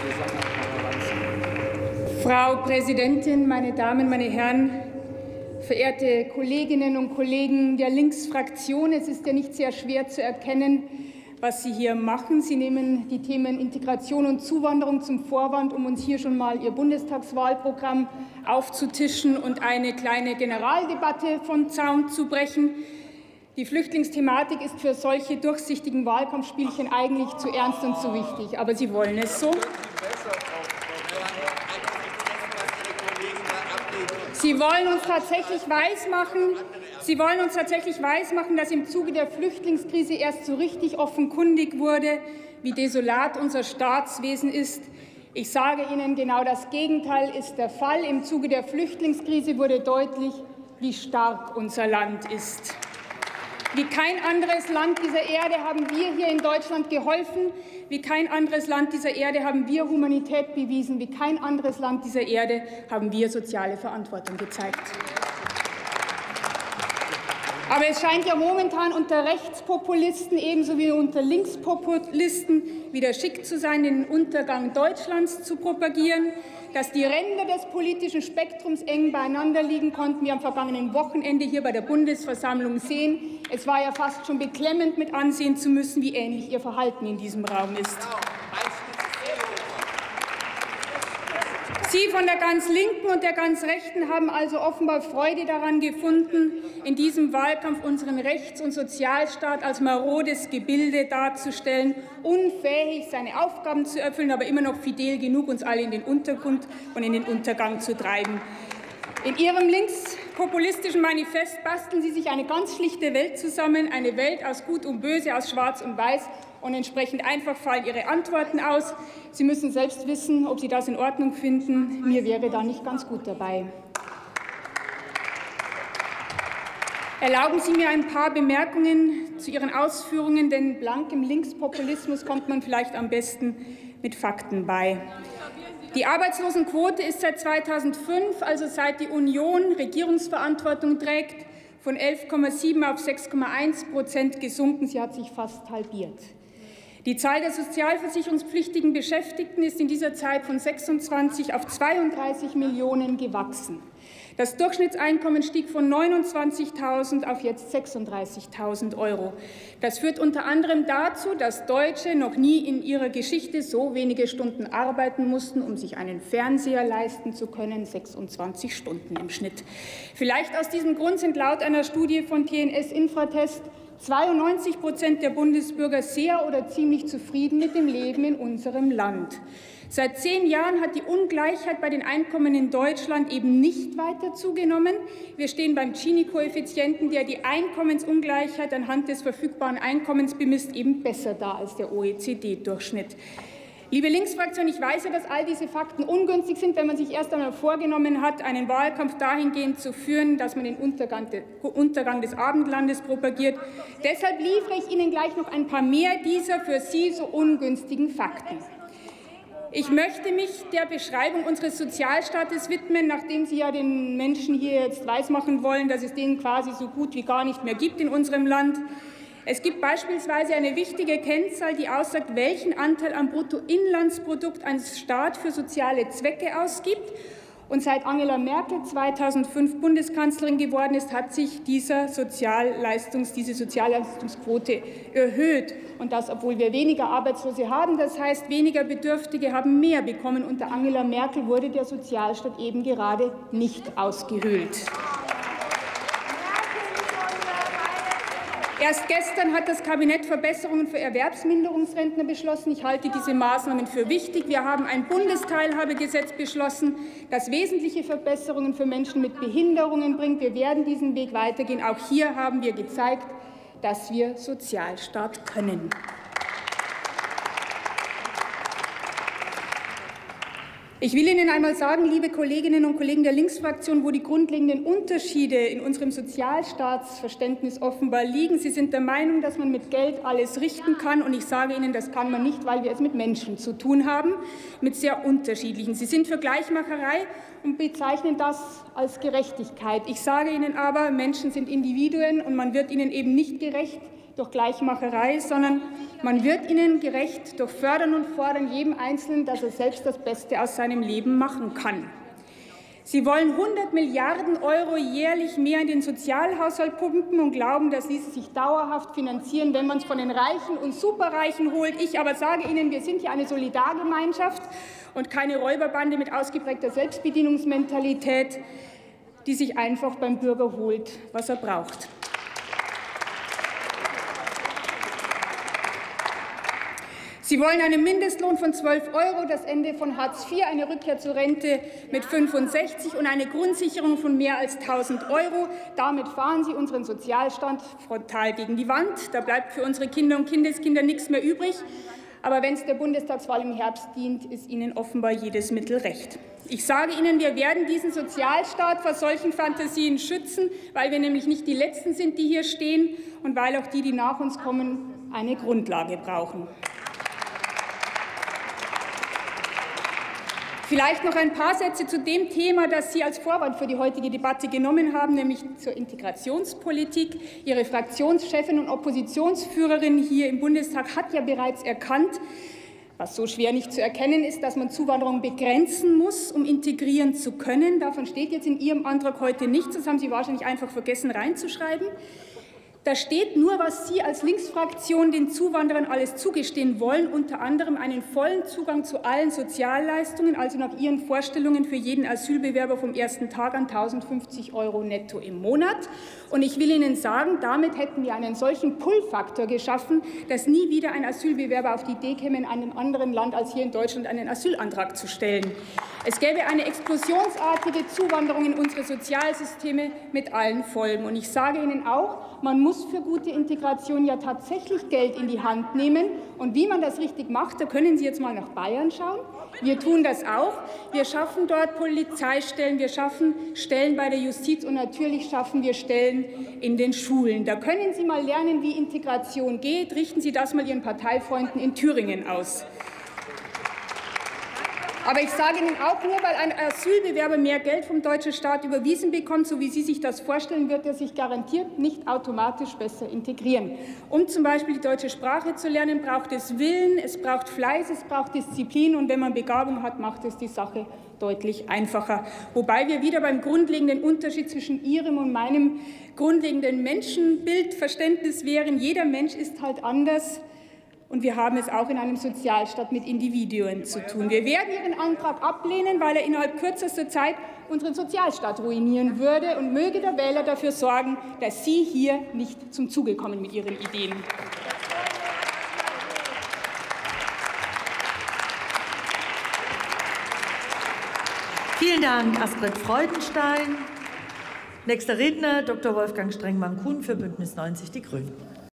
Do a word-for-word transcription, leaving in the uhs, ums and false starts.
Frau Präsidentin, meine Damen, meine Herren, verehrte Kolleginnen und Kollegen der Linksfraktion! Es ist ja nicht sehr schwer zu erkennen, was Sie hier machen. Sie nehmen die Themen Integration und Zuwanderung zum Vorwand, um uns hier schon mal Ihr Bundestagswahlprogramm aufzutischen und eine kleine Generaldebatte vom Zaun zu brechen. Die Flüchtlingsthematik ist für solche durchsichtigen Wahlkampfspielchen eigentlich zu ernst und zu wichtig. Aber Sie wollen es so. Sie wollen uns tatsächlich weismachen, Sie wollen uns tatsächlich weismachen, dass im Zuge der Flüchtlingskrise erst so richtig offenkundig wurde, wie desolat unser Staatswesen ist. Ich sage Ihnen, genau das Gegenteil ist der Fall. Im Zuge der Flüchtlingskrise wurde deutlich, wie stark unser Land ist. Wie kein anderes Land dieser Erde haben wir hier in Deutschland geholfen. Wie kein anderes Land dieser Erde haben wir Humanität bewiesen. Wie kein anderes Land dieser Erde haben wir soziale Verantwortung gezeigt. Aber es scheint ja momentan unter Rechtspopulisten ebenso wie unter Linkspopulisten wieder schick zu sein, den Untergang Deutschlands zu propagieren. Dass die Ränder des politischen Spektrums eng beieinander liegen, konnten wir am vergangenen Wochenende hier bei der Bundesversammlung sehen. Es war ja fast schon beklemmend, mit ansehen zu müssen, wie ähnlich Ihr Verhalten in diesem Raum ist. Sie von der ganz Linken und der ganz Rechten haben also offenbar Freude daran gefunden, in diesem Wahlkampf unseren Rechts- und Sozialstaat als marodes Gebilde darzustellen, unfähig, seine Aufgaben zu erfüllen, aber immer noch fidel genug, uns alle in den Untergrund und in den Untergang zu treiben. In Ihrem linkspopulistischen Manifest basteln Sie sich eine ganz schlichte Welt zusammen, eine Welt aus Gut und Böse, aus Schwarz und Weiß. Und entsprechend einfach fallen Ihre Antworten aus. Sie müssen selbst wissen, ob Sie das in Ordnung finden. Mir wäre da nicht ganz gut dabei. Erlauben Sie mir ein paar Bemerkungen zu Ihren Ausführungen, denn blankem Linkspopulismus kommt man vielleicht am besten mit Fakten bei. Die Arbeitslosenquote ist seit zweitausendfünf, also seit die Union Regierungsverantwortung trägt, von elf Komma sieben auf sechs Komma eins Prozent gesunken. Sie hat sich fast halbiert. Die Zahl der sozialversicherungspflichtigen Beschäftigten ist in dieser Zeit von sechsundzwanzig auf zweiunddreißig Millionen gewachsen. Das Durchschnittseinkommen stieg von neunundzwanzigtausend auf jetzt sechsunddreißigtausend Euro. Das führt unter anderem dazu, dass Deutsche noch nie in ihrer Geschichte so wenige Stunden arbeiten mussten, um sich einen Fernseher leisten zu können, sechsundzwanzig Stunden im Schnitt. Vielleicht aus diesem Grund sind laut einer Studie von T N S Infratest zweiundneunzig Prozent der Bundesbürger sehr oder ziemlich zufrieden mit dem Leben in unserem Land. Seit zehn Jahren hat die Ungleichheit bei den Einkommen in Deutschland eben nicht weiter zugenommen. Wir stehen beim Gini-Koeffizienten, der die Einkommensungleichheit anhand des verfügbaren Einkommens bemisst, eben besser da als der O E C D-Durchschnitt. Liebe Linksfraktion, ich weiß ja, dass all diese Fakten ungünstig sind, wenn man sich erst einmal vorgenommen hat, einen Wahlkampf dahingehend zu führen, dass man den Untergang, de, Untergang des Abendlandes propagiert. Deshalb liefere ich Ihnen gleich noch ein paar mehr dieser für Sie so ungünstigen Fakten. Ich möchte mich der Beschreibung unseres Sozialstaates widmen, nachdem Sie ja den Menschen hier jetzt weismachen wollen, dass es den quasi so gut wie gar nicht mehr gibt in unserem Land. Es gibt beispielsweise eine wichtige Kennzahl, die aussagt, welchen Anteil am Bruttoinlandsprodukt ein Staat für soziale Zwecke ausgibt. Und seit Angela Merkel zweitausendfünf Bundeskanzlerin geworden ist, hat sich dieser Sozialleistungs-, diese Sozialleistungsquote erhöht. Und das, obwohl wir weniger Arbeitslose haben. Das heißt, weniger Bedürftige haben mehr bekommen. Unter Angela Merkel wurde der Sozialstaat eben gerade nicht ausgehöhlt. Erst gestern hat das Kabinett Verbesserungen für Erwerbsminderungsrentner beschlossen. Ich halte diese Maßnahmen für wichtig. Wir haben ein Bundesteilhabegesetz beschlossen, das wesentliche Verbesserungen für Menschen mit Behinderungen bringt. Wir werden diesen Weg weitergehen. Auch hier haben wir gezeigt, dass wir Sozialstaat können. Ich will Ihnen einmal sagen, liebe Kolleginnen und Kollegen der Linksfraktion, wo die grundlegenden Unterschiede in unserem Sozialstaatsverständnis offenbar liegen. Sie sind der Meinung, dass man mit Geld alles richten kann. Und ich sage Ihnen, das kann man nicht, weil wir es mit Menschen zu tun haben, mit sehr unterschiedlichen. Sie sind für Gleichmacherei und bezeichnen das als Gerechtigkeit. Ich sage Ihnen aber, Menschen sind Individuen und man wird ihnen eben nicht gerecht, durch Gleichmacherei, sondern man wird ihnen gerecht durch Fördern und Fordern jedem Einzelnen, dass er selbst das Beste aus seinem Leben machen kann. Sie wollen hundert Milliarden Euro jährlich mehr in den Sozialhaushalt pumpen und glauben, das ließe sich dauerhaft finanzieren, wenn man es von den Reichen und Superreichen holt. Ich aber sage Ihnen, wir sind ja eine Solidargemeinschaft und keine Räuberbande mit ausgeprägter Selbstbedienungsmentalität, die sich einfach beim Bürger holt, was er braucht. Sie wollen einen Mindestlohn von zwölf Euro, das Ende von Hartz vier, eine Rückkehr zur Rente mit fünfundsechzig und eine Grundsicherung von mehr als tausend Euro. Damit fahren Sie unseren Sozialstaat frontal gegen die Wand. Da bleibt für unsere Kinder und Kindeskinder nichts mehr übrig. Aber wenn es der Bundestagswahl im Herbst dient, ist Ihnen offenbar jedes Mittel recht. Ich sage Ihnen, wir werden diesen Sozialstaat vor solchen Fantasien schützen, weil wir nämlich nicht die Letzten sind, die hier stehen, und weil auch die, die nach uns kommen, eine Grundlage brauchen. Vielleicht noch ein paar Sätze zu dem Thema, das Sie als Vorwand für die heutige Debatte genommen haben, nämlich zur Integrationspolitik. Ihre Fraktionschefin und Oppositionsführerin hier im Bundestag hat ja bereits erkannt, was so schwer nicht zu erkennen ist, dass man Zuwanderung begrenzen muss, um integrieren zu können. Davon steht jetzt in Ihrem Antrag heute nichts. Das haben Sie wahrscheinlich einfach vergessen reinzuschreiben. Da steht nur, was Sie als Linksfraktion den Zuwanderern alles zugestehen wollen, unter anderem einen vollen Zugang zu allen Sozialleistungen, also nach Ihren Vorstellungen für jeden Asylbewerber vom ersten Tag an tausendfünfzig Euro netto im Monat. Und ich will Ihnen sagen, damit hätten wir einen solchen Pull-Faktor geschaffen, dass nie wieder ein Asylbewerber auf die Idee käme, in einem anderen Land als hier in Deutschland einen Asylantrag zu stellen. Es gäbe eine explosionsartige Zuwanderung in unsere Sozialsysteme mit allen Folgen. Und ich sage Ihnen auch, man muss für gute Integration ja tatsächlich Geld in die Hand nehmen. Und wie man das richtig macht, da können Sie jetzt mal nach Bayern schauen. Wir tun das auch. Wir schaffen dort Polizeistellen, wir schaffen Stellen bei der Justiz und natürlich schaffen wir Stellen in den Schulen. Da können Sie mal lernen, wie Integration geht. Richten Sie das mal Ihren Parteifreunden in Thüringen aus. Aber ich sage Ihnen auch, nur weil ein Asylbewerber mehr Geld vom deutschen Staat überwiesen bekommt, so wie Sie sich das vorstellen, wird er sich garantiert nicht automatisch besser integrieren. Um zum Beispiel die deutsche Sprache zu lernen, braucht es Willen, es braucht Fleiß, es braucht Disziplin, und wenn man Begabung hat, macht es die Sache deutlich einfacher. Wobei wir wieder beim grundlegenden Unterschied zwischen Ihrem und meinem grundlegenden Menschenbildverständnis wären. Jeder Mensch ist halt anders. Und wir haben es auch in einem Sozialstaat mit Individuen zu tun. Wir werden Ihren Antrag ablehnen, weil er innerhalb kürzester Zeit unseren Sozialstaat ruinieren würde. Und möge der Wähler dafür sorgen, dass Sie hier nicht zum Zuge kommen mit Ihren Ideen. Vielen Dank, Astrid Freudenstein. Nächster Redner, Doktor Wolfgang Strengmann-Kuhn für Bündnis neunzig Die Grünen.